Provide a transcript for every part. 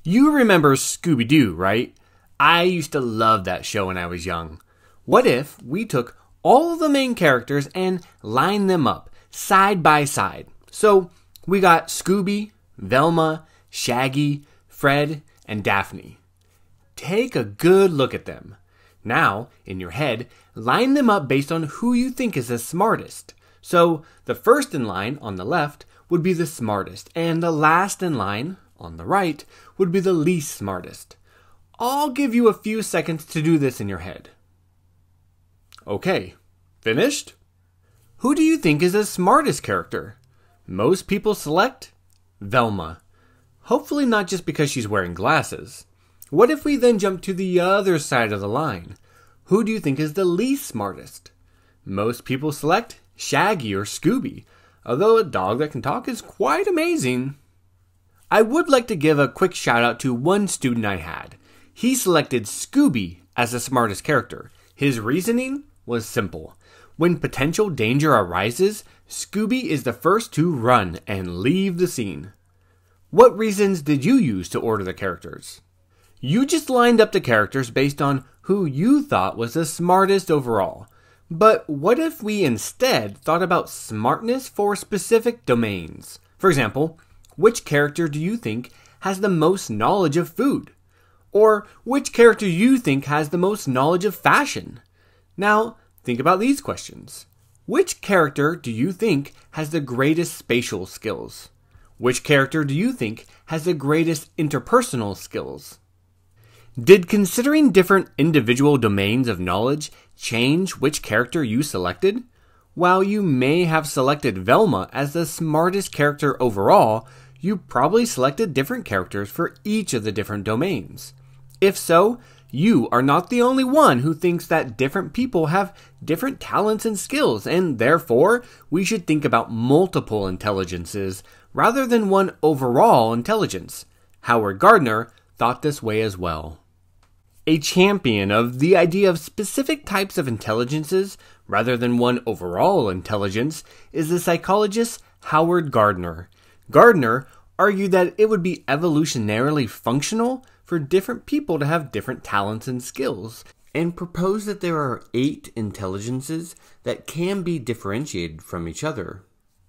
You remember Scooby-Doo, right? I used to love that show when I was young. What if we took all of the main characters and lined them up side by side? So we got Scooby, Velma, Shaggy, Fred, and Daphne. Take a good look at them. Now, in your head, line them up based on who you think is the smartest. So the first in line on the left would be the smartest, and the last in line on the right would be the least smartest. I'll give you a few seconds to do this in your head. Okay, finished? Who do you think is the smartest character? Most people select Velma. Hopefully not just because she's wearing glasses. What if we then jump to the other side of the line? Who do you think is the least smartest? Most people select Shaggy or Scooby, although a dog that can talk is quite amazing. I would like to give a quick shout out to one student I had. He selected Scooby as the smartest character. His reasoning was simple. When potential danger arises, Scooby is the first to run and leave the scene. What reasons did you use to order the characters? You just lined up the characters based on who you thought was the smartest overall. But what if we instead thought about smartness for specific domains? For example, which character do you think has the most knowledge of food? Or which character do you think has the most knowledge of fashion? Now, think about these questions. Which character do you think has the greatest spatial skills? Which character do you think has the greatest interpersonal skills? Did considering different individual domains of knowledge change which character you selected? While you may have selected Velma as the smartest character overall, you probably selected different characters for each of the different domains. If so, you are not the only one who thinks that different people have different talents and skills, and therefore we should think about multiple intelligences rather than one overall intelligence. Howard Gardner thought this way as well. A champion of the idea of specific types of intelligences rather than one overall intelligence is the psychologist Howard Gardner. Gardner argued that it would be evolutionarily functional for different people to have different talents and skills, and proposed that there are 8 intelligences that can be differentiated from each other.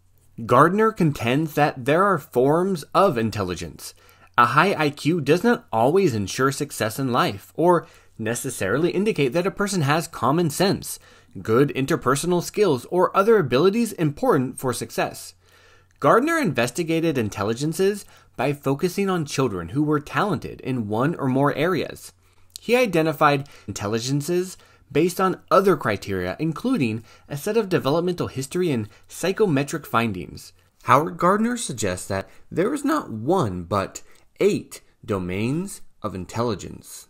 Gardner contends that there are forms of intelligence. A high IQ does not always ensure success in life, or necessarily indicate that a person has common sense, good interpersonal skills, or other abilities important for success. Gardner investigated intelligences by focusing on children who were talented in one or more areas. He identified intelligences based on other criteria, including a set of developmental history and psychometric findings. Howard Gardner suggests that there is not one, but 8 domains of intelligence.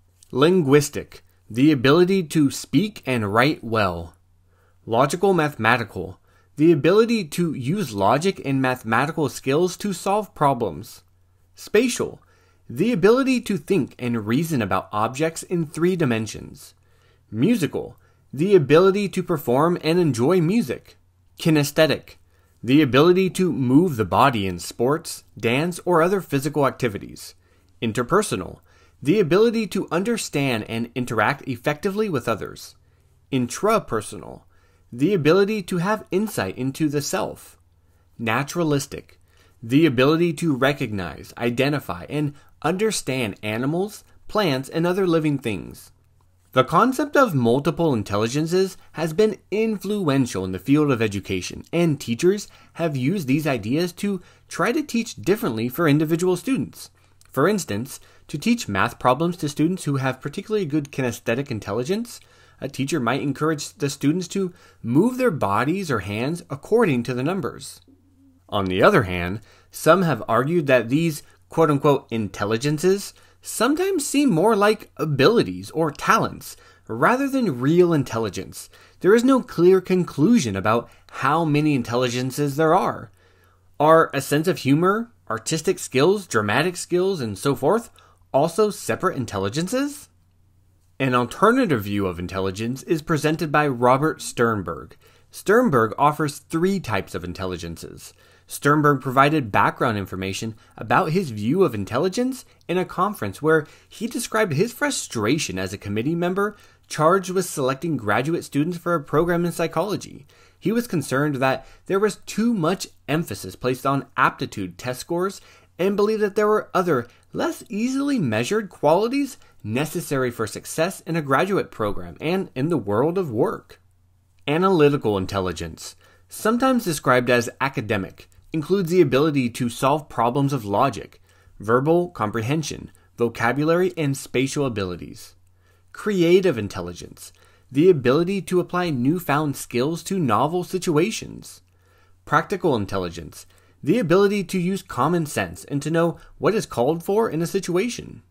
Linguistic, the ability to speak and write well. Logical mathematical, the ability to use logic and mathematical skills to solve problems. Spatial, the ability to think and reason about objects in 3 dimensions. Musical, the ability to perform and enjoy music. Kinesthetic, the ability to move the body in sports, dance, or other physical activities. Interpersonal, the ability to understand and interact effectively with others. Intrapersonal, the ability to have insight into the self. Naturalistic, the ability to recognize, identify, and understand animals, plants, and other living things. The concept of multiple intelligences has been influential in the field of education, and teachers have used these ideas to try to teach differently for individual students. For instance, to teach math problems to students who have particularly good kinesthetic intelligence, a teacher might encourage the students to move their bodies or hands according to the numbers. On the other hand, some have argued that these quote-unquote intelligences sometimes seem more like abilities or talents rather than real intelligence. There is no clear conclusion about how many intelligences there are. Are a sense of humor, artistic skills, dramatic skills, and so forth also separate intelligences? An alternative view of intelligence is presented by Robert Sternberg. Sternberg offers 3 types of intelligences: Sternberg provided background information about his view of intelligence in a conference where he described his frustration as a committee member charged with selecting graduate students for a program in psychology. He was concerned that there was too much emphasis placed on aptitude test scores and believed that there were other, less easily measured qualities necessary for success in a graduate program and in the world of work. Analytical intelligence, sometimes described as academic, includes the ability to solve problems of logic, verbal comprehension, vocabulary, and spatial abilities. Creative intelligence, the ability to apply newfound skills to novel situations. Practical intelligence, the ability to use common sense and to know what is called for in a situation.